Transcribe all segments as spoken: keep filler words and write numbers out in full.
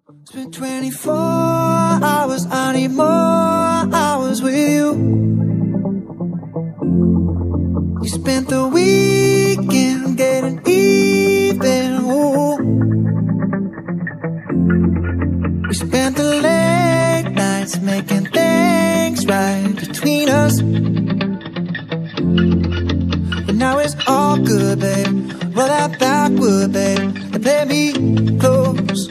It's been twenty-four hours, I need more hours with you. We spent the weekend getting even, ooh. We spent the late nights making things right between us. But now it's all good, babe. Roll that backward, babe, and play me close.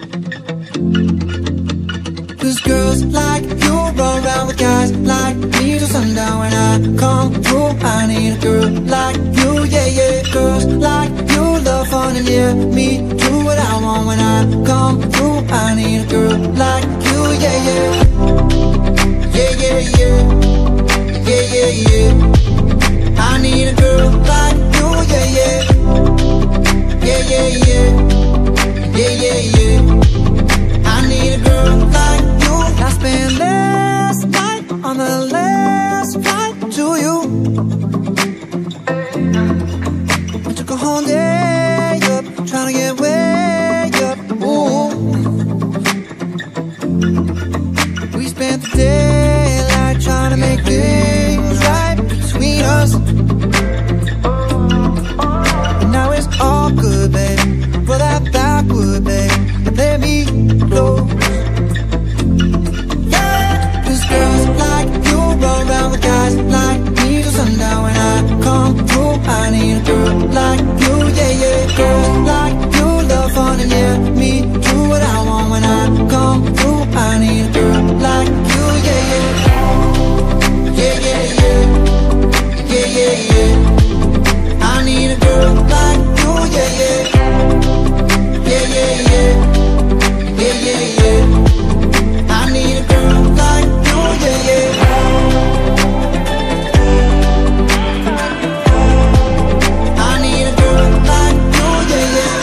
Cause girls like you run around with guys like me till sundown. When I come through, I need a girl like you, yeah, yeah. Girls like you love fun and yeah, me do what I want. When I come through, I need a girl like you, yeah, yeah. Yeah, yeah, yeah. Yeah, yeah, yeah. I need a girl like you, yeah, yeah. Yeah, yeah, yeah. Yeah, yeah, yeah. I need a girl like you. I spent last night on the last flight to you. I took a whole day up, trying to get way up, ooh. We spent the daylight trying to make things right between us. But now it's all good, baby. Roll that backward, baby, and let me close. Yeah, cause girls like you run around with guys like me till sundown. When I come through, I need a girl like you, yeah, yeah. Girls like you love fun and yeah, me do what I want. When I come through, I need a girl like you, yeah, yeah. Yeah, yeah, yeah. Yeah, yeah, yeah. I need a girl like you, yeah, yeah. Yeah, yeah, yeah. Yeah, yeah, yeah. I need a girl like you, yeah, yeah. I need a girl like you, yeah, yeah.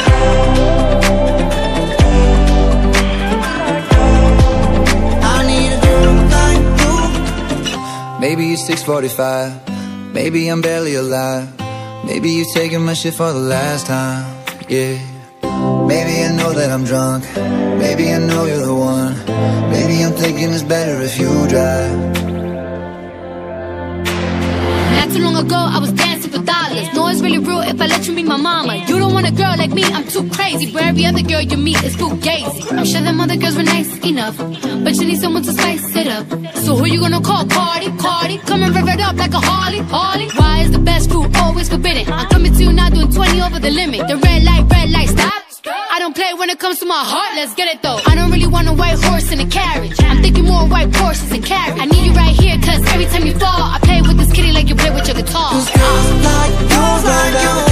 I need a girl like you. Maybe it's six forty-five. Maybe I'm barely alive. Maybe you're taking my shit for the last time, yeah. Maybe I know that I'm drunk. Maybe I know you're the one. Maybe I'm thinking it's better if you drive. Not too long ago, I was dancing for dollars. No, it's really real if I let you meet my mama. You don't want a girl like me, I'm too crazy. But every other girl you meet is fugazi. I'm sure them other girls were nice enough, but you need someone to spice it up. So who you gonna call? Cardi, Cardi. Come and rev it up like a Harley, Harley. Why is the best crew always forbidden? I'm coming to you now doing twenty over the limit. The red light, red light, stop. I don't play when it comes to my heart, let's get it though. I don't really want a white horse in a carriage. I'm thinking more white Porsches and carriage. I need you right here, cause every time you fall, I play with this kitty like you play with your guitar. Cause girls like you, like you